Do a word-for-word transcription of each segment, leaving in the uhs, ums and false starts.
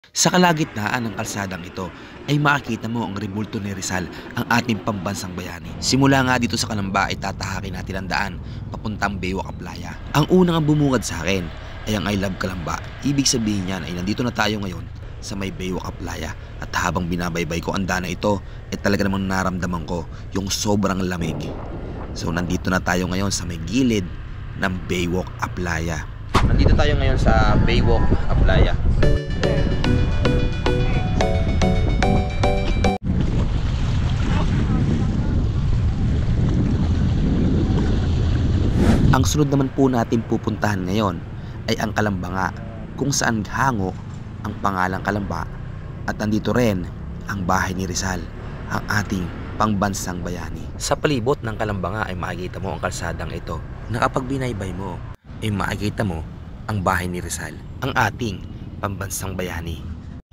Sa kalagitnaan ng kalsadang ito ay makikita mo ang rebulto ni Rizal, ang ating pambansang bayani. Simula nga dito sa Calamba ay tatahakin natin ang daan papuntang Baywalk Aplaya. Ang unang bumungad sa akin ay ang I Love Calamba. Ibig sabihin niyan ay nandito na tayo ngayon sa may Baywalk Aplaya. At habang binabaybay ko ang daan na ito ay talaga namang naramdaman ko yung sobrang lamig. So nandito na tayo ngayon sa may gilid ng Baywalk Aplaya. Nandito tayo ngayon sa Baywalk Aplaya. Ang sunod naman po natin pupuntahan ngayon ay ang Kalamba, kung saan hango ang pangalang Kalamba at nandito rin ang bahay ni Rizal, ang ating pangbansang bayani. Sa palibot ng Kalamba ay makikita mo ang kalsadang ito na kapag binaybay mo ay makikita mo ang bahay ni Rizal, ang ating pambansang bayani.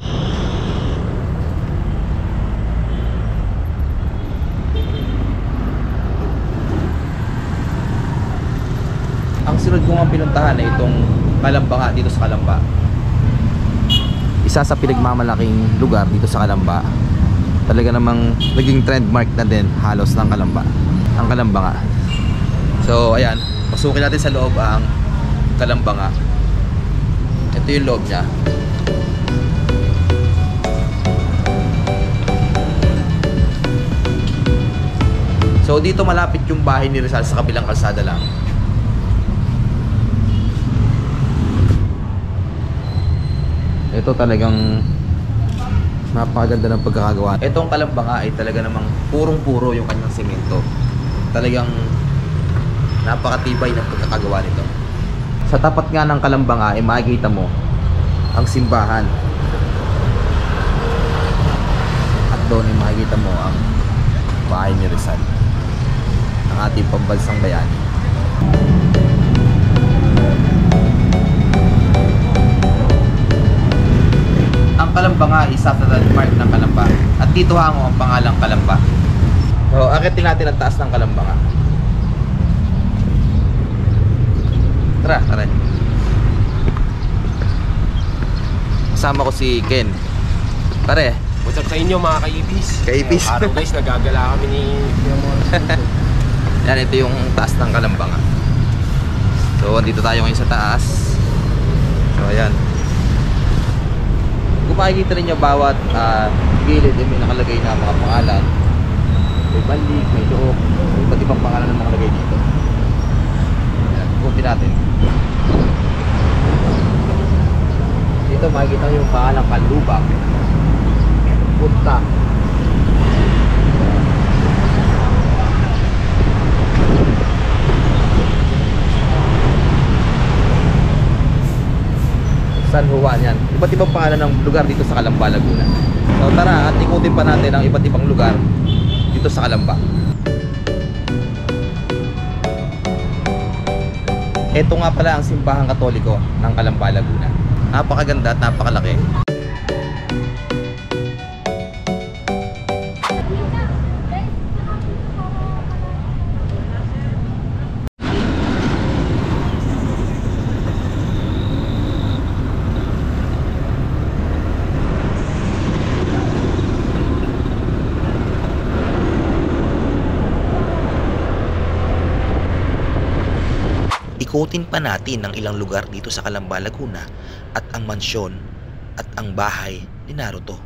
Ang sunod ko nga pinuntahan ay itong Kalamba dito sa Kalamba. Isa sa pinagmamalaking lugar dito sa Kalamba. Talaga namang naging trendmark na din halos ng Kalamba. Ang Kalamba nga. So ayan, pasukin natin sa loob ang Kalamba nga. Ito yung loob niya. So dito malapit yung bahay ni Rizal, sa kabilang kalsada lang. Ito talagang napakaganda ng pagkakagawa. Itong Kalamba nga ay talaga namang purong-puro yung kanyang semento. Talagang napakatibay ng pagkakagawa nito. Sa tapat nga ng Kalamba nga ay makikita mo ang simbahan. At doon ay makikita mo ang bahay ni Rizal, ang ating pambansang bayani. Ang Kalamba nga isa sa landmark ng Kalamba. At dito hango ang pangalang Kalamba. So, akitin natin ang taas ng Kalamba nga. Tara, tara. Kasama ko si Ken. Pare. What's up sa inyo mga kaibis? Kaibis. Uh, araw guys, nagagala kami ni Yan, ito yung taas ng Kalamba nga. So, andito tayo ngayon sa taas. So, ayan. Kung makikita rin nyo, bawat uh, gilid ay may nakalagay na mga pangalan. May balik, may loob, may iba't ibang pangalan na nakalagay dito. Ayan, ikutin natin. Dito makikita nyo yung pangalan Kalubak, Punta, San Juan, yan. Iba't ibang pangalan ng lugar dito sa Calamba, Laguna. So tara, at ikutin pa natin ang iba't ibang lugar dito sa Calamba. Ito nga pala ang simbahan Katoliko ng Calamba, Laguna. Napakaganda at napakalaki. Ikutin pa natin ang ilang lugar dito sa Calamba, Laguna at ang mansyon at ang bahay ni Naruto.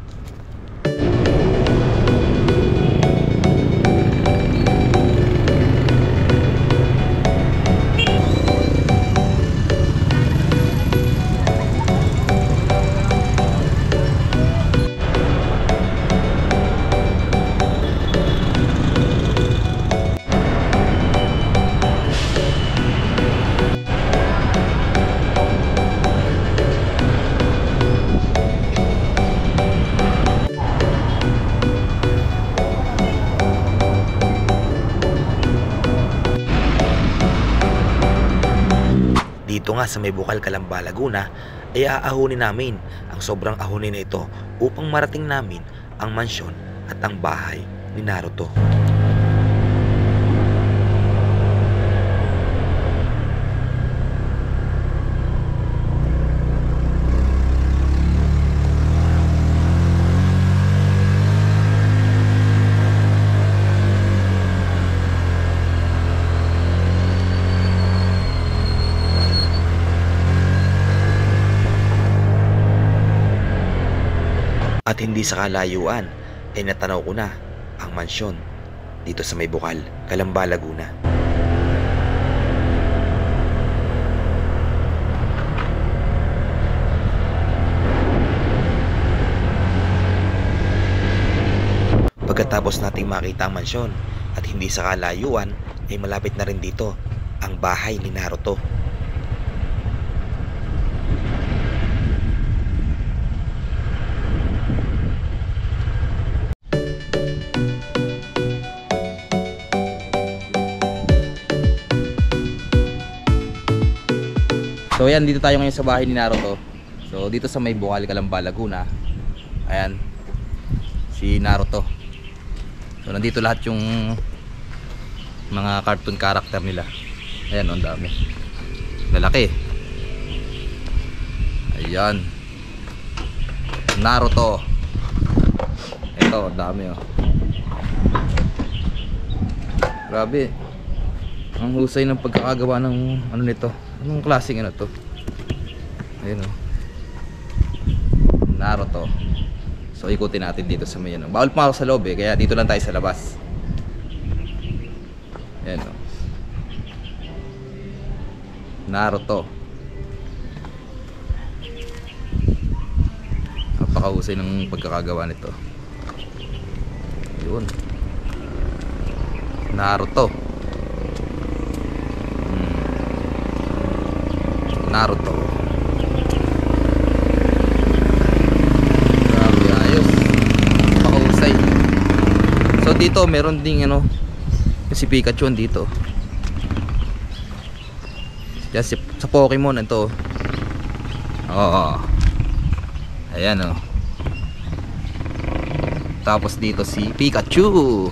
Dito nga sa may Bukal, Calamba, Laguna ay aahunin namin ang sobrang ahunin na ito upang marating namin ang mansyon at ang bahay ni Naruto. At hindi sa kalayuan ay natanaw ko na ang mansyon dito sa may Bukal, Calamba, Laguna. Pagkatapos nating makita ang mansyon at hindi sa kalayuan ay malapit na rin dito ang bahay ni Naruto. So ayan, dito tayo ngayon sa bahay ni Naruto. So dito sa may Bukal, Calamba, Laguna. Ayan, si Naruto. So nandito lahat yung mga cartoon character nila. Ayan, ang dami. Lalaki. Ayan, Naruto. Ito, ang dami oh. Grabe. Ang husay ng pagkakagawa ng ano nito. Anong klaseng ano to? Ayun oh. Naruto. So ikutin natin dito sa may ano. Bawal pa ako sa loob eh, kaya dito lang tayo sa labas. Ayan oh. Naruto. Napakahusay ng pagkakagawa nito. Yun. Naruto. Hmm. Naruto. Grabe, ayos. Napakahusay. So dito meron ding ano, si Pikachu dito. Yan si, sa Pokemon ito. Oo. Ayan oh. Tapos dito si Pikachu.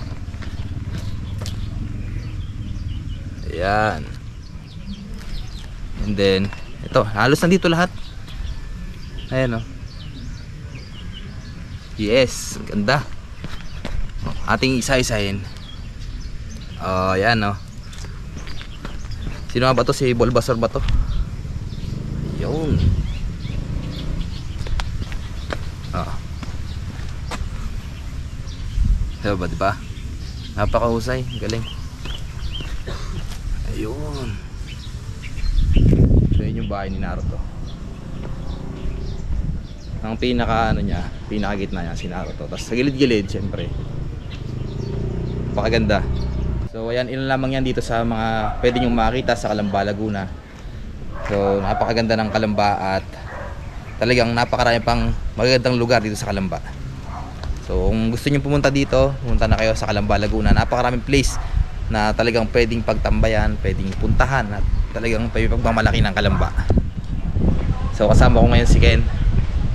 Ayan. And then ito, halos nandito lahat. Ayan oh. Yes, ganda. Ating isa-isahin. Oh, ayan oh. Sino nga ba to? Si Bulbasaur ba to? Yun. Ah. Diba ba, diba? Napakahusay, galing. Ayun. So yun yung bahay ni Naruto. Ang pinaka ano niya, pinaka gitna niya si Naruto. Tapos sa gilid-gilid syempre. Napakaganda. So ayan, ilan lamang yan dito sa mga pwede nyong makita sa Calamba, Laguna. So napakaganda ng Calamba at talagang napakarami pang magagandang lugar dito sa Calamba. So kung gusto nyo pumunta dito, pumunta na kayo sa Calamba, Laguna. Napakaraming place na talagang pwedeng pagtambayan, pwedeng puntahan at talagang pagmamalaki ng Calamba. So kasama ko ngayon si Ken.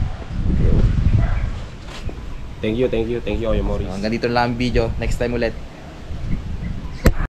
Thank you, thank you, thank you, Kuya Morris. So, hanggang dito lang ang video. Next time ulit.